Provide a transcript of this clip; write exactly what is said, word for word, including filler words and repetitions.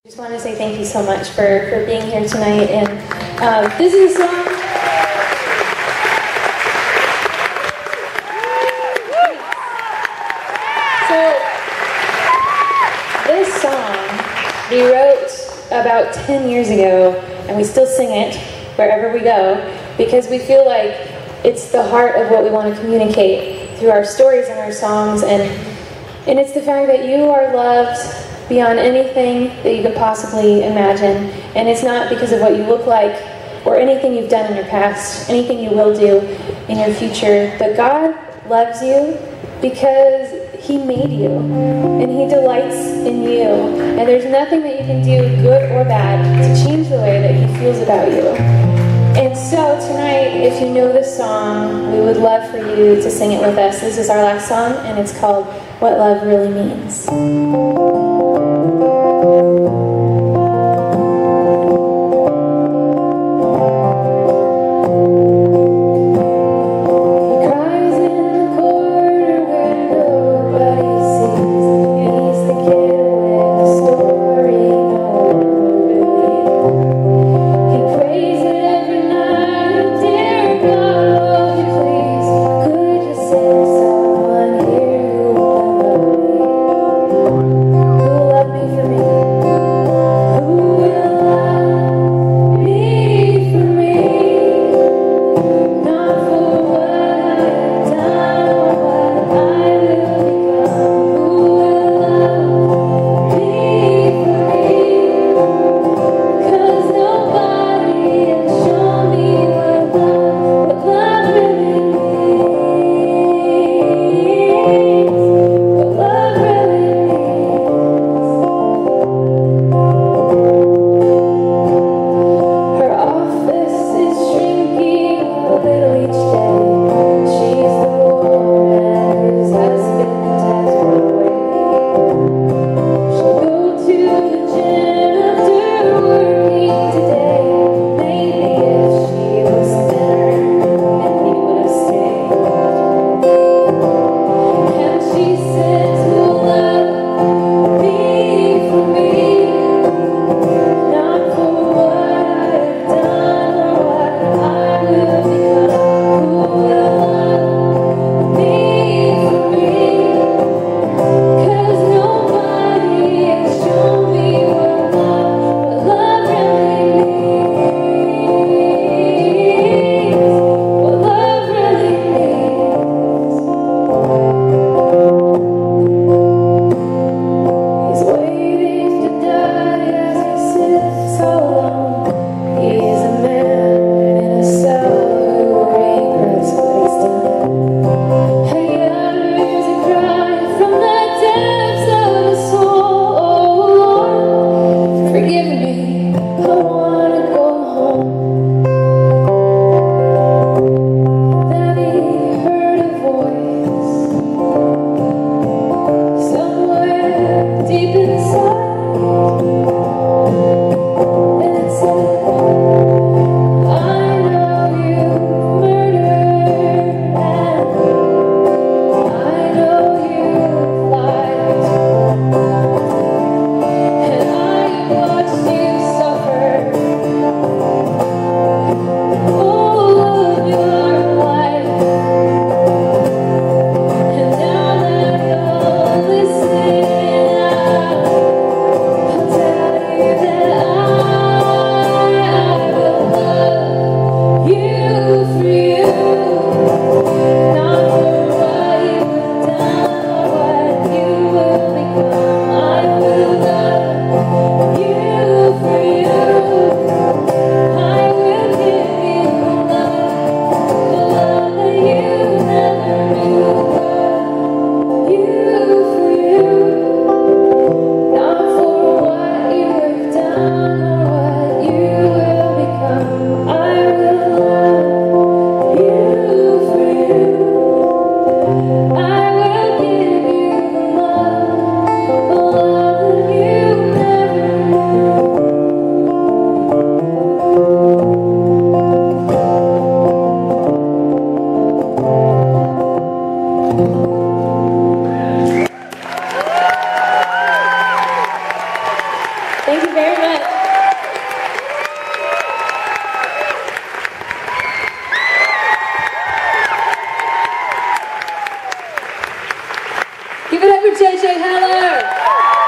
I just wanted to say thank you so much for, for being here tonight. And um, this is a song. So, this song we wrote about ten years ago, and we still sing it wherever we go because we feel like it's the heart of what we want to communicate through our stories and our songs. And, and it's the fact that you are loved beyond anything that you could possibly imagine. And it's not because of what you look like or anything you've done in your past, anything you will do in your future. But God loves you because He made you, and He delights in you. And there's nothing that you can do, good or bad, to change the way that He feels about you. And so tonight, if you know this song, we would love for you to sing it with us. This is our last song, and it's called What Love Really Means. Someone here who will love me. Thank you very much. Give it up for J J Heller.